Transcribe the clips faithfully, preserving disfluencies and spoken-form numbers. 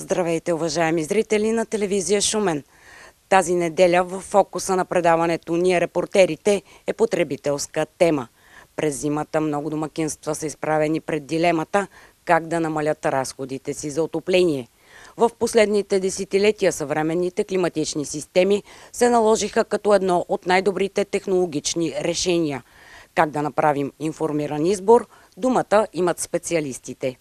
Здравейте, уважаеми зрители на телевизия Шумен. Тази неделя в фокуса на предаването Ние репортерите е потребителска тема. През зимата много домакинства са изправени пред дилемата как да намалят разходите си за отопление. В последните десетилетия съвременните климатични системи се наложиха като едно от най-добрите технологични решения. Как да направим информиран избор, думата имат специалистите.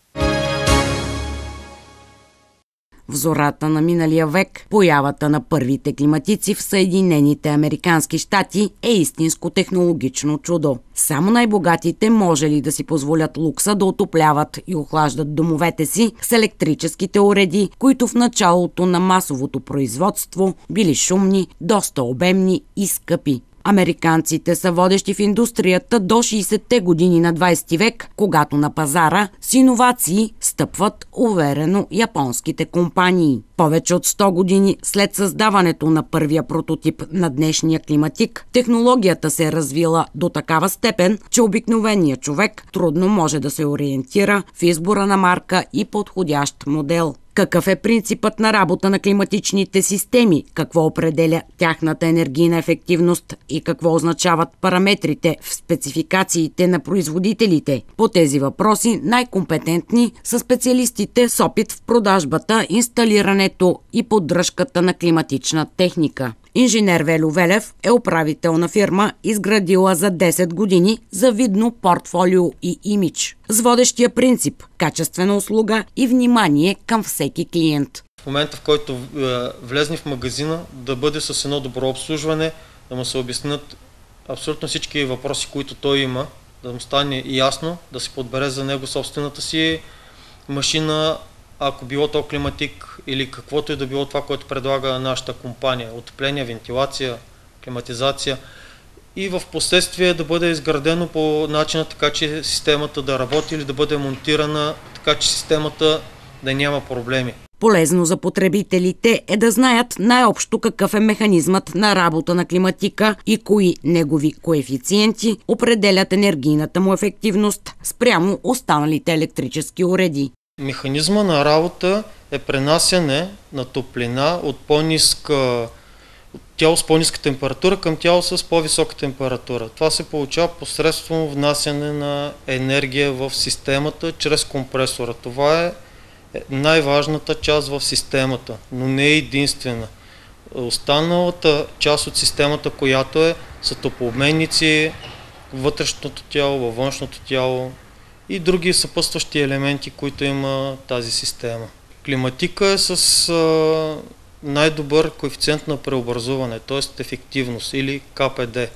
В зората на миналия век, появата на първите климатици в Съединените американски щати е истинско технологично чудо. Само най-богатите можели да си позволят лукса да отопляват и охлаждат домовете си с електрическите уреди, които в началото на масовото производство били шумни, доста обемни и скъпи. Американците са водещи в индустрията до шейсетте години на двайсети век, когато на пазара с иновации стъпват уверено японските компании. Повече от сто години след създаването на първия прототип на днешния климатик, технологията се е развила до такава степен, че обикновеният човек трудно може да се ориентира в избора на марка и подходящ модел. Какъв е принципът на работа на климатичните системи, какво определя тяхната енергийна ефективност и какво означават параметрите в спецификациите на производителите? По тези въпроси най-компетентни са специалистите с опит в продажбата, инсталирането и поддръжката на климатична техника. Инженер Велю Велев е управител на фирма, изградила за десет години завидно портфолио и имидж, с водещия принцип – качествена услуга и внимание към всеки клиент. В момента, в който е, влезне в магазина, да бъде с едно добро обслужване, да му се обяснят абсолютно всички въпроси, които той има, да му стане ясно, да се подбере за него собствената си машина, ако било то климатик или каквото и да било това, което предлага нашата компания. Отопление, вентилация, климатизация и в последствие да бъде изградено по начина така, че системата да работи или да бъде монтирана така, че системата да няма проблеми. Полезно за потребителите е да знаят най-общо какъв е механизмът на работа на климатика и кои негови коефициенти определят енергийната му ефективност спрямо останалите електрически уреди. Механизма на работа е пренасяне на топлина от по-ниска тяло с по-ниска температура към тяло с по-висока температура. Това се получава посредством внасяне на енергия в системата чрез компресора. Това е най-важната част в системата, но не е единствена. Останалата част от системата, която е, са топлообменници, вътрешното тяло, във външното тяло и други съпътстващи елементи, които има тази система. Климатика е с а, най-добър коефициент на преобразуване, т.е. ефективност или К П Д.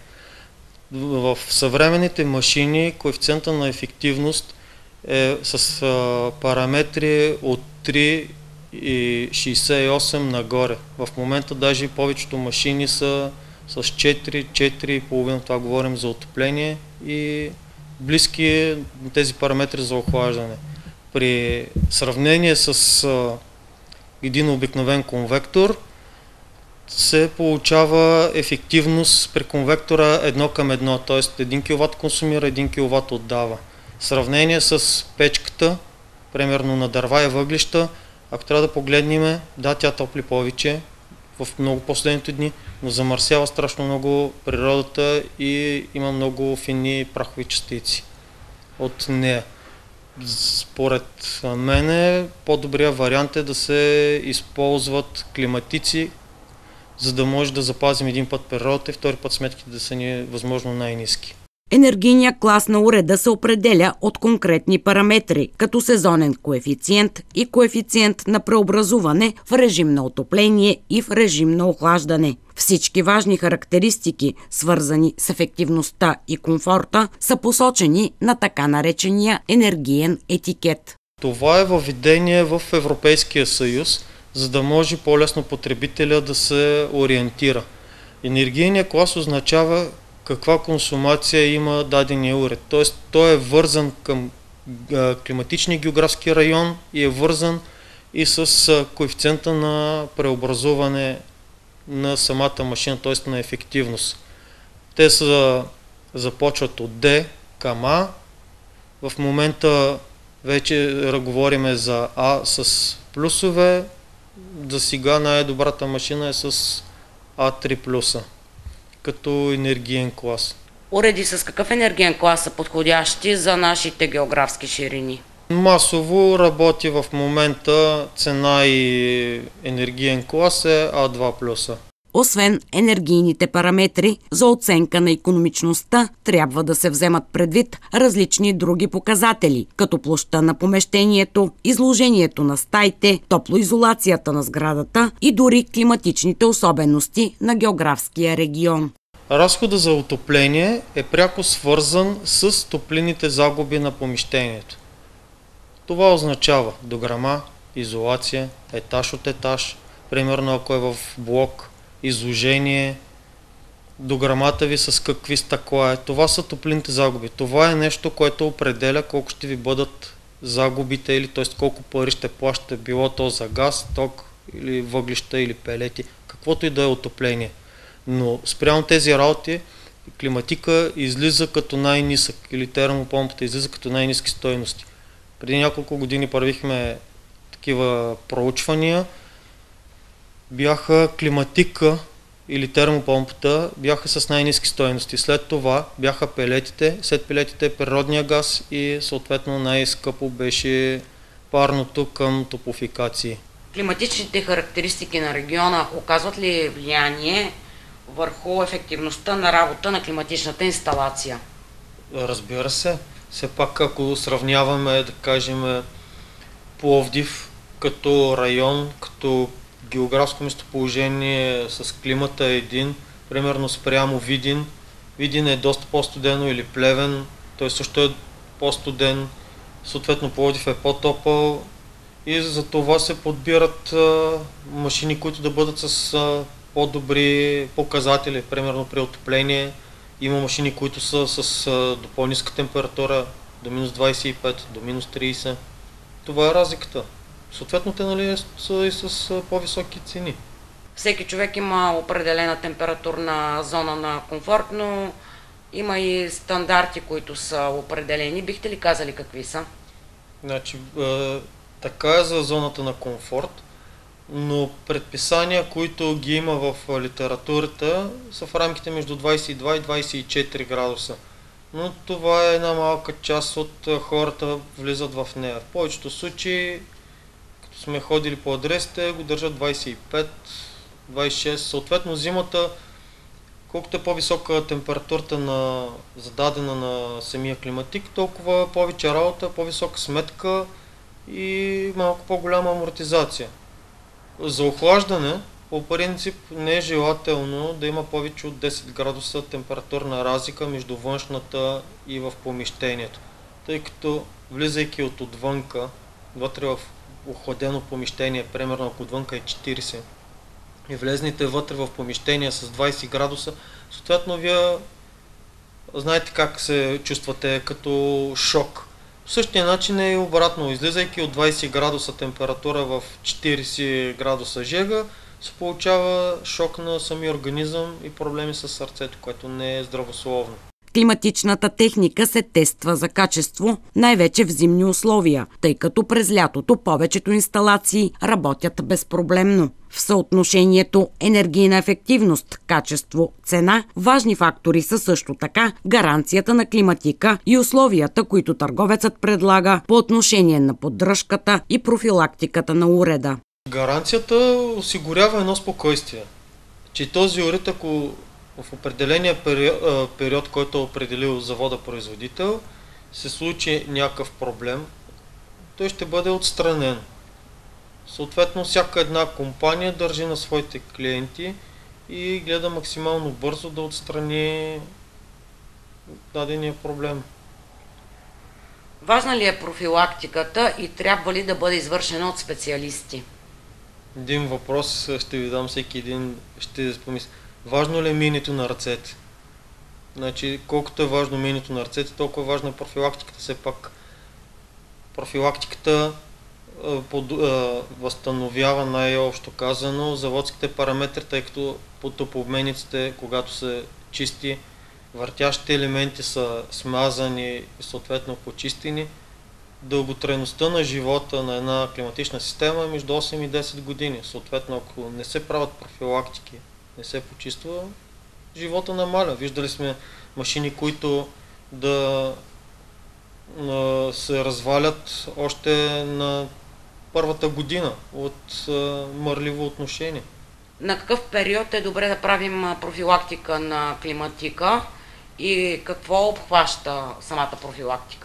В съвременните машини коефициента на ефективност е с а, параметри от три и шейсет и осем нагоре. В момента даже повечето машини са с четири, четири и половина, това говорим за отопление и близки тези параметри за охлаждане. При сравнение с а, един обикновен конвектор се получава ефективност при конвектора едно към едно, т.е. един киловат консумира, един киловат отдава. В сравнение с печката, примерно на дърва и въглища, ако трябва да погледнем, да, тя топли повече в много последните дни, но замърсява страшно много природата и има много фини прахови частици от нея. Според мен по-добрият вариант е да се използват климатици, за да може да запазим един път природата и втори път сметките да са ни възможно най-ниски. Енергийният клас на уреда се определя от конкретни параметри, като сезонен коефициент и коефициент на преобразуване в режим на отопление и в режим на охлаждане. Всички важни характеристики, свързани с ефективността и комфорта, са посочени на така наречения енергиен етикет. Това е въведение в Европейския съюз, за да може по-лесно потребителя да се ориентира. Енергийният клас означава каква консумация има дадения уред. Т.е. той е вързан към климатичния географски район и е вързан и с коефициента на преобразуване на самата машина, т.е. на ефективност. Те са, започват от D към А. В момента вече говорим за А с плюсове, За сега най-добрата машина е с А три плюс като енергиен клас. Уреди с какъв енергиен клас са подходящи за нашите географски ширини? Масово работи в момента цена и енергиен клас е А два плюс. Освен енергийните параметри, за оценка на икономичността трябва да се вземат предвид различни други показатели, като площта на помещението, изложението на стаите, топлоизолацията на сградата и дори климатичните особености на географския регион. Разходът за отопление е пряко свързан с топлинните загуби на помещението. Това означава дограма, изолация, етаж от етаж, примерно ако е в блок, изложение, дограмата ви с какви стъкла е. Това са топлинните загуби. Това е нещо, което определя колко ще ви бъдат загубите или т.е. колко пари ще плащате, било то за газ, ток или въглища или пелети, каквото и да е отопление. Но спрямо тези работи климатика излиза като най-нисък или термопомпата излиза като най-ниски стойности. Преди няколко години правихме такива проучвания, бяха климатика или термопомпата бяха с най-ниски стойности. След това бяха пелетите, след пелетите природния газ и съответно най-скъпо беше парното към топлофикации. Климатичните характеристики на региона оказват ли влияние върху ефективността на работа на климатичната инсталация? Разбира се. Все пак ако сравняваме, да кажем, Пловдив като район, като географско местоположение с климата е един, примерно спрямо Видин. Видин е доста по-студено или Плевен, той също е по-студен, съответно Пловдив е по-топъл и за това се подбират а, машини, които да бъдат с а, по-добри показатели, примерно при отопление. Има машини, които са с а, до по-ниска температура, до минус двадесет и пет, до минус тридесет. Това е разликата. Съответно те, нали, са и с а, по-високи цени. Всеки човек има определена температурна зона на комфорт, но има и стандарти, които са определени. Бихте ли казали какви са? Значи, а, така е за зоната на комфорт, но предписания, които ги има в литературата, са в рамките между двадесет и два и двадесет и четири градуса. Но това е една малка част от хората влизат в нея. В повечето случаи, като сме ходили по адресите, го държат двадесет и пет, двадесет и шест. Съответно зимата, колкото е по-висока температурата на, зададена на самия климатик, толкова повече работа, по-висока сметка и малко по-голяма амортизация. За охлаждане, по принцип, не е желателно да има повече от десет градуса температурна разлика между външната и в помещението. Тъй като влизайки от отвънка, вътре в охладено помещение, примерно ако отвънка е четиридесет, и влезните вътре в помещение с двадесет градуса, съответно вие знаете как се чувствате като шок. По същия начин е и обратно. Излизайки от двадесет градуса температура в четиридесет градуса жега, се получава шок на самия организъм и проблеми с сърцето, което не е здравословно. Климатичната техника се тества за качество, най-вече в зимни условия, тъй като през лятото повечето инсталации работят безпроблемно. В съотношението енергийна ефективност, качество, цена, важни фактори са също така гаранцията на климатика и условията, които търговецът предлага по отношение на поддръжката и профилактиката на уреда. Гаранцията осигурява едно спокойствие, че този уред, ако в определения период, период, който е определил завода-производител, се случи някакъв проблем, той ще бъде отстранен. Съответно, всяка една компания държи на своите клиенти и гледа максимално бързо да отстрани дадения проблем. Важна ли е профилактиката и трябва ли да бъде извършена от специалисти? Един въпрос ще ви дам, всеки един ще помисли. Важно ли е миенето на ръцете? Значи, колкото е важно миенето на ръцете, толкова важна е профилактиката. Все пак профилактиката а, под, а, възстановява най-общо казано заводските параметри, тъй като по топлообменниците, когато се чисти, въртящите елементи са смазани и съответно почистени. дълготрайността на живота на една климатична система е между осем и десет години. Съответно, ако не се правят профилактики, не се почиства, живота намаля. Виждали сме машини, които да а, се развалят още на първата година от а, мърливо отношение. На какъв период е добре да правим профилактика на климатика и какво обхваща самата профилактика?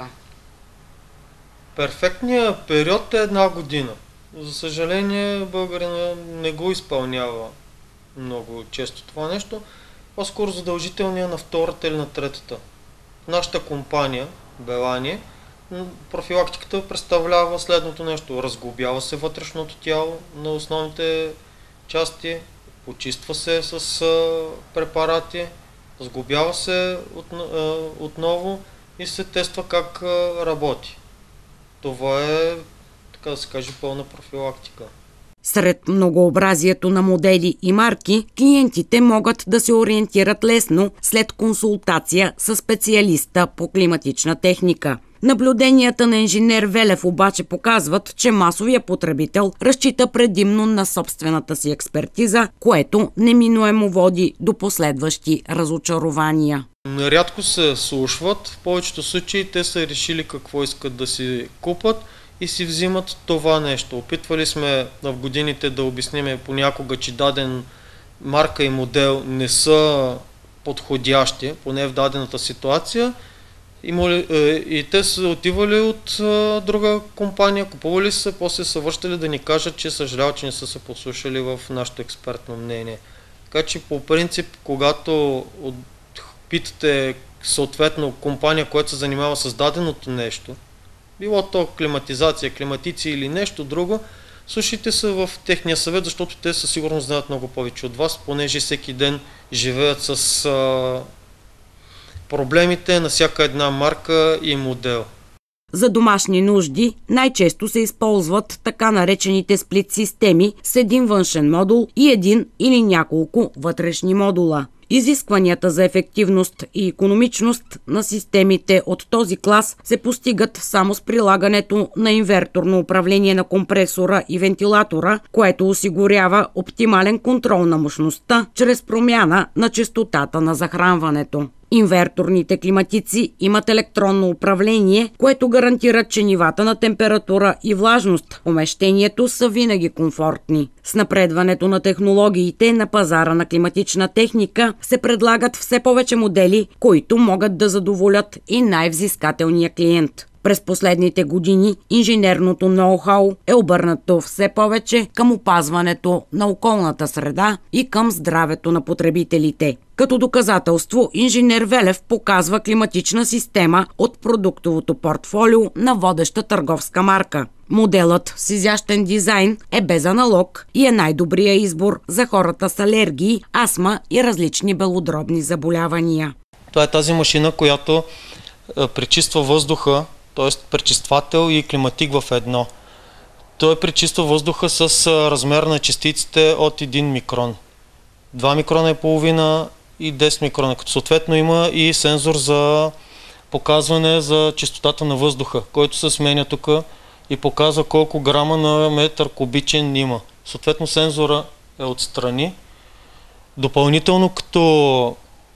Перфектният период е една година. За съжаление, българина не го изпълнява много често това нещо. По-скоро задължителния на втората или на третата. Нашата компания, Белани, профилактиката представлява следното нещо. Разглобява се вътрешното тяло на основните части, почиства се с а, препарати, разглобява се от, а, отново и се тества как а, работи. Това е, така да се каже, пълна профилактика. Сред многообразието на модели и марки, клиентите могат да се ориентират лесно след консултация с специалиста по климатична техника. Наблюденията на инженер Велев обаче показват, че масовия потребител разчита предимно на собствената си експертиза, което неминуемо води до последващи разочарования. Рядко се слушват, в повечето случаи те са решили какво искат да си купат и си взимат това нещо. Опитвали сме в годините да обясним понякога, че даден марка и модел не са подходящи, поне в дадената ситуация, и те са отивали от друга компания, купували са, после са връщали да ни кажат, че съжаляват, че не са се послушали в нашето експертно мнение. Така че по принцип, когато питате съответно компания, която се занимава с даденото нещо, било то климатизация, климатици или нещо друго, слушайте се в техния съвет, защото те със сигурност знаят много повече от вас, понеже всеки ден живеят с а, проблемите на всяка една марка и модел. За домашни нужди най-често се използват така наречените сплит системи с един външен модул и един или няколко вътрешни модула. Изискванията за ефективност и икономичност на системите от този клас се постигат само с прилагането на инверторно управление на компресора и вентилатора, което осигурява оптимален контрол на мощността чрез промяна на честотата на захранването. Инверторните климатици имат електронно управление, което гарантира, че нивата на температура и влажност в помещението са винаги комфортни. С напредването на технологиите на пазара на климатична техника се предлагат все повече модели, които могат да задоволят и най-взискателния клиент. През последните години инженерното ноу-хау е обърнато все повече към опазването на околната среда и към здравето на потребителите. Като доказателство, инженер Велев показва климатична система от продуктовото портфолио на водеща търговска марка. Моделът с изящен дизайн е без аналог и е най-добрият избор за хората с алергии, астма и различни белодробни заболявания. Това е тази машина, която пречиства въздуха, т.е. пречиствател и климатик в едно. Той пречиства въздуха с размер на частиците от един микрон. два микрона и половина и десет микрона, като съответно има и сензор за показване за чистотата на въздуха, който се сменя тук и показва колко грама на метър кубичен има. Съответно сензора е отстрани. Допълнително, като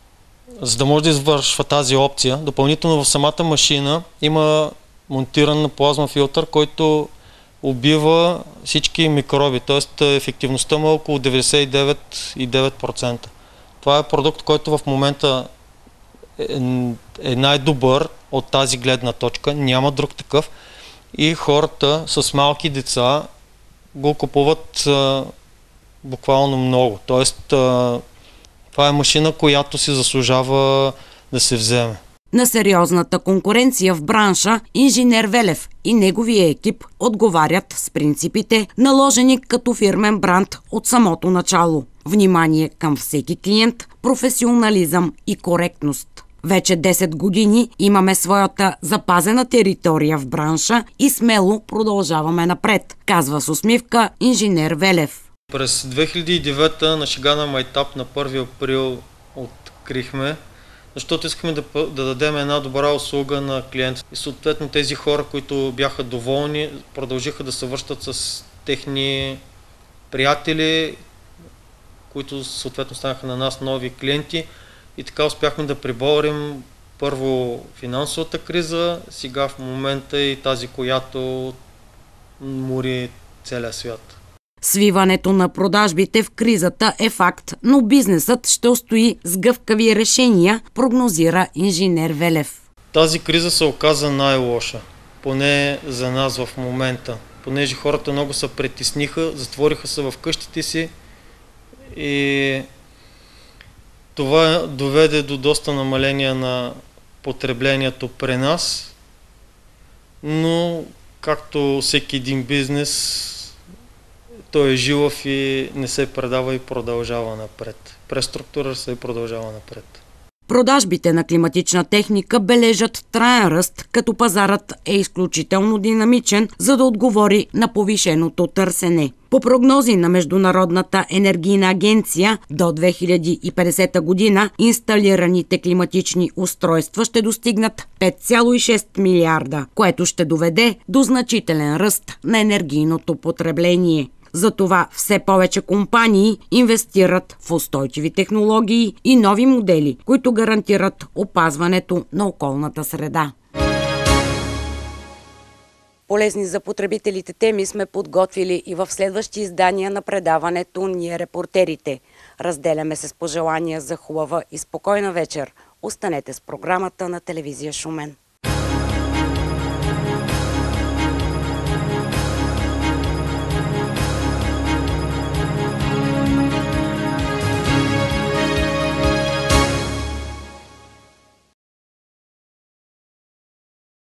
за да може да извършва тази опция, допълнително в самата машина има монтиран плазма филтър, който убива всички микроби, т.е. ефективността му е около деветдесет и девет цяло и девет процента. Това е продукт, който в момента е, е най-добър от тази гледна точка, няма друг такъв и хората с малки деца го купуват а, буквално много. Тоест, а, това е машина, която си заслужава да се вземе. На сериозната конкуренция в бранша инженер Велев и неговия екип отговарят с принципите, наложени като фирмен бранд от самото начало. Внимание към всеки клиент, професионализъм и коректност. Вече десет години имаме своята запазена територия в бранша и смело продължаваме напред, казва с усмивка инженер Велев. През две хиляди и девета на шега на майтап на първи април открихме защото искахме да, да дадем една добра услуга на клиентите. И съответно тези хора, които бяха доволни, продължиха да се връщат с техни приятели, които съответно станаха на нас нови клиенти и така успяхме да преборим първо финансовата криза, сега в момента и тази, която мори целия свят. Свиването на продажбите в кризата е факт, но бизнесът ще устои с гъвкави решения, прогнозира инженер Велев. Тази криза се оказа най-лоша, поне за нас в момента, понеже хората много се притесниха, затвориха се в къщите си и това доведе до доста намаление на потреблението при нас, но както всеки един бизнес, той е жилав и не се предава и продължава напред. Преструктура се и продължава напред. Продажбите на климатична техника бележат траен ръст, като пазарът е изключително динамичен, за да отговори на повишеното търсене. По прогнози на Международната енергийна агенция, до две хиляди и петдесета година инсталираните климатични устройства ще достигнат пет цяло и шест милиарда, което ще доведе до значителен ръст на енергийното потребление. Затова все повече компании инвестират в устойчиви технологии и нови модели, които гарантират опазването на околната среда. Полезни за потребителите теми сме подготвили и в следващи издания на предаването Ние репортерите. Разделяме се с пожелания за хубава и спокойна вечер. Останете с програмата на телевизия Шумен.